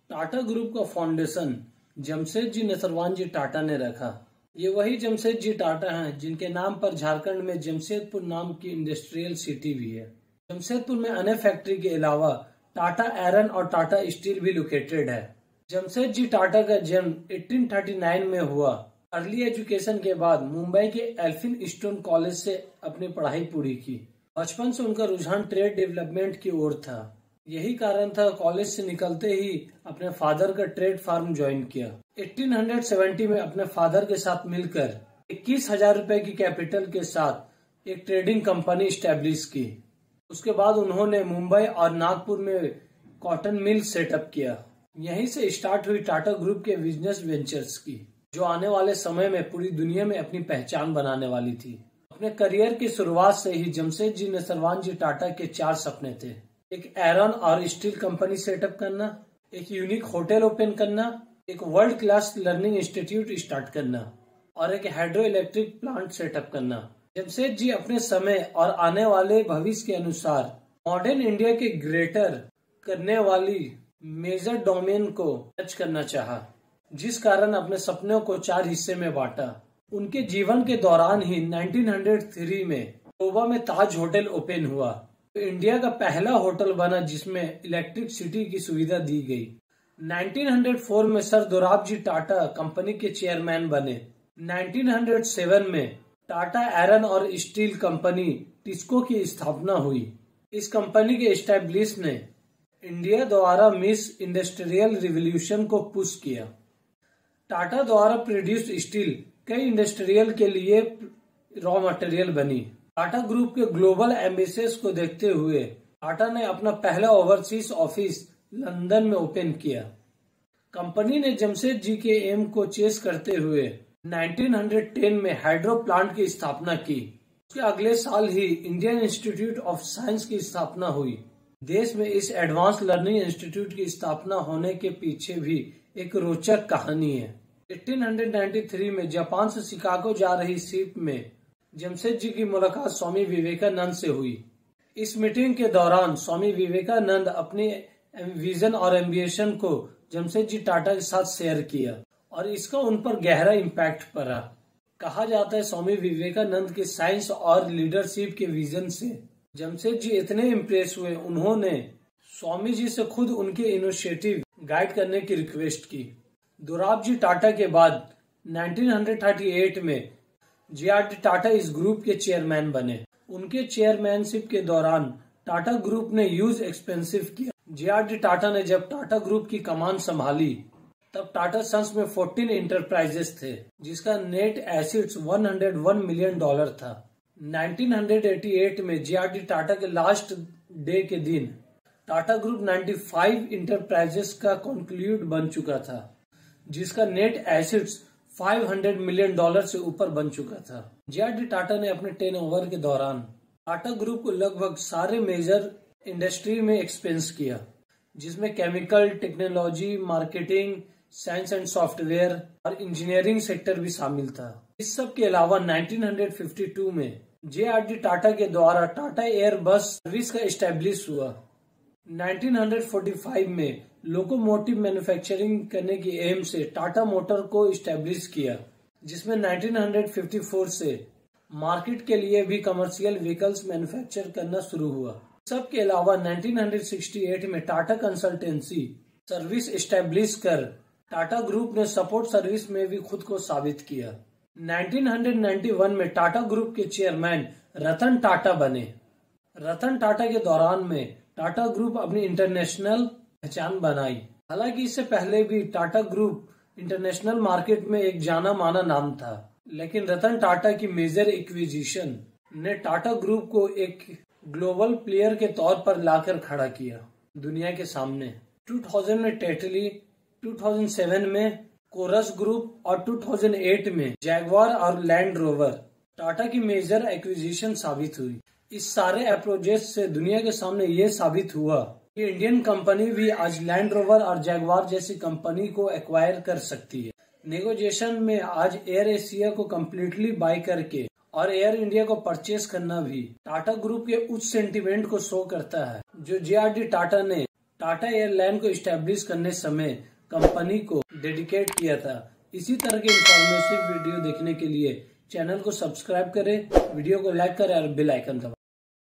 Tata group का foundation Jamshedji Nusserwanji Tata ने रखा। ये वही जमशेदजी टाटा हैं जिनके नाम पर झारखंड में जमशेदपुर नाम की इंडस्ट्रियल सिटी भी है। जमशेदपुर में अन्य फैक्ट्री के अलावा टाटा आयरन और टाटा स्टील भी लोकेटेड है। जमशेदजी टाटा का जन्म 1839 में हुआ। अर्ली एजुकेशन के बाद मुंबई के एल्फिनस्टोन कॉलेज से अपनी पढ़ाई पूरी की। बचपन से उनका रुझान ट्रेड डेवलपमेंट की ओर था। यही कारण था कॉलेज से निकलते ही अपने फादर का ट्रेड फार्म ज्वाइन किया। 1870 में अपने फादर के साथ मिलकर 21,000 रुपए की कैपिटल के साथ एक ट्रेडिंग कंपनी स्टैब्लिश की। उसके बाद उन्होंने मुंबई और नागपुर में कॉटन मिल सेटअप किया। यहीं से स्टार्ट हुई टाटा ग्रुप के बिजनेस वेंचर्स की, जो आने वाले समय में पूरी दुनिया में अपनी पहचान बनाने वाली थी। अपने करियर की शुरुआत से ही जमशेदजी नसरवान जी टाटा के 4 सपने थे। एक आयरन और स्टील कंपनी सेटअप करना, एक यूनिक होटल ओपन करना, एक world class learning institute start करना और एक हाइड्रो इलेक्ट्रिक प्लांट सेटअप करना। जमशेद जी अपने समय और आने वाले भविष्य के अनुसार मॉडर्न इंडिया के ग्रेटर करने वाली मेजर डोमेन को टच करना चाहा, जिस कारण अपने सपनों को 4 हिस्से में बांटा। उनके जीवन के दौरान ही 1903 में गोवा में ताज होटल ओपन हुआ, तो इंडिया का पहला होटल बना जिसमें इलेक्ट्रिसिटी की सुविधा दी गई। 1904 में सर दोराबजी टाटा कंपनी के चेयरमैन बने। 1907 में टाटा आयरन और स्टील कंपनी टिस्को की स्थापना हुई। इस कंपनी के एस्टैब्लिश ने इंडिया द्वारा मिस इंडस्ट्रियल रिवॉल्यूशन को पुश किया। टाटा द्वारा प्रोड्यूस्ड स्टील कई इंडस्ट्रियल के लिए रॉ मटेरियल बनी। टाटा ग्रुप के ग्लोबल एम्बिशंस को देखते हुए टाटा ने अपना पहला ओवरसीज ऑफिस लंदन में ओपन किया। कंपनी ने जमशेद जी के एम को चेस करते हुए 1910 में हाइड्रो प्लांट की स्थापना की। उसके अगले साल ही इंडियन इंस्टीट्यूट ऑफ साइंस की स्थापना हुई। देश में इस एडवांस लर्निंग इंस्टीट्यूट की स्थापना होने के पीछे भी एक रोचक कहानी है। 1893 में जापान से शिकागो जा रही शिप में जमशेद जी की मुलाकात स्वामी विवेकानंद से हुई। इस मीटिंग के दौरान स्वामी विवेकानंद अपने विजन और एम्बिशन को जमशेद जी टाटा के साथ शेयर किया और इसका उन पर गहरा इम्पैक्ट पड़ा। कहा जाता है स्वामी विवेकानंद के साइंस और लीडरशिप के विजन से जमशेद जी इतने इम्प्रेस हुए, उन्होंने स्वामी जी से खुद उनके इनिशिएटिव गाइड करने की रिक्वेस्ट की। दोराबजी टाटा के बाद 1938 में जे.आर.डी. टाटा इस ग्रुप के चेयरमैन बने। उनके चेयरमैनशिप के दौरान टाटा ग्रुप ने यूज एक्सपेंसिव किया। जे.आर.डी. टाटा ने जब टाटा ग्रुप की कमान संभाली तब टाटा सन्स में 14 इंटरप्राइजेस थे, जिसका नेट एसेट्स $101 मिलियन था। 1988 में जे.आर.डी. टाटा के लास्ट डे के दिन टाटा ग्रुप 95 इंटरप्राइजेस का कंक्लूड बन चुका था, जिसका नेट एसेट्स $500 मिलियन से ऊपर बन चुका था। जे.आर.डी. टाटा ने अपने टर्नओवर के दौरान टाटा ग्रुप को लगभग सारे मेजर इंडस्ट्री में एक्सपेंस किया, जिसमें chemical, technology, marketing, science and software और इंजीनियरिंग सेक्टर भी शामिल था। इस सब के अलावा 1952 में जे.आर.डी. टाटा के द्वारा टाटा एयर बस सर्विस का एस्टेब्लिश हुआ। 1945 में लोकोमोटिव मैन्युफैक्चरिंग करने की एम से टाटा मोटर को एस्टेब्लिश किया, जिसमें 1954 से मार्केट के लिए भी कमर्शियल व्हीकल्स मैन्युफैक्चर करना शुरू हुआ। सबके अलावा 1968 में टाटा कंसल्टेंसी सर्विस एस्टेब्लिश कर टाटा ग्रुप ने सपोर्ट सर्विस में भी खुद को साबित किया। 1991 में टाटा ग्रुप के चेयरमैन रतन टाटा बने। रतन टाटा के दौरान में टाटा ग्रुप अपनी इंटरनेशनल पहचान बनाई। हालांकि इससे पहले भी टाटा ग्रुप इंटरनेशनल मार्केट में एक जाना माना नाम था, लेकिन रतन टाटा की मेजर एक्विजिशन ने टाटा ग्रुप को एक ग्लोबल प्लेयर के तौर पर लाकर खड़ा किया दुनिया के सामने। 2000 में टेटली, 2007 में कोरस ग्रुप और 2008 में जैगवार और लैंड रोवर टाटा की मेजर एक्विजिशन साबित हुई। इस सारे अप्रोचेस से दुनिया के सामने ये साबित हुआ कि इंडियन कंपनी भी आज लैंड रोवर और जैगवार जैसी कंपनी को एक्वायर कर सकती है। नेगोशिएशन में आज एयर एशिया को कम्प्लीटली बाय करके और एयर इंडिया को परचेस करना भी टाटा ग्रुप के उच्च सेंटिमेंट को शो करता है, जो जे.आर.डी. टाटा ने टाटा एयरलाइन को इस्टेब्लिश करने समय कंपनी को डेडिकेट किया था। इसी तरह के इंफॉर्मेटिव वीडियो देखने के लिए चैनल को सब्सक्राइब करें, वीडियो को लाइक करें और बेल आइकन दबाएं।